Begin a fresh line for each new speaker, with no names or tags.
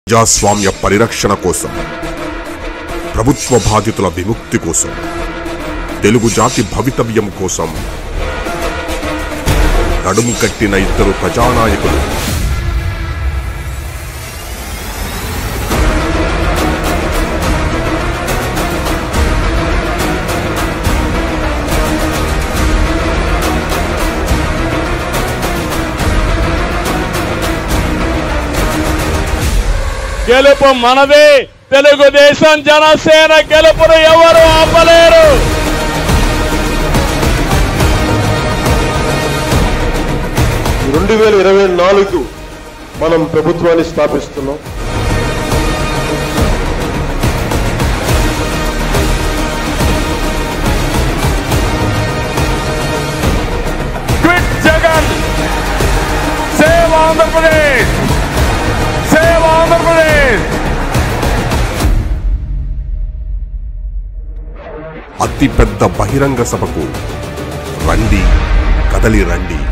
ప్రజాస్వామ్య పరిరక్షణ కోసం, ప్రభుత్వ బాధితుల విముక్తి కోసం, తెలుగు జాతి భవితవ్యం కోసం నడుము కట్టిన ఇద్దరు ప్రజానాయకులు
గెలుపు మనదే. తెలుగుదేశం జనసేన గెలుపును ఎవరు ఆపలేరు.
రెండు 2024 మనం ప్రభుత్వాన్ని స్థాపిస్తున్నాం.
Quit Jagan, save Andhra Pradesh, save Andhra Pradesh.
అతి పెద్ద బహిరంగ సభకు రండి, కదలి రండి.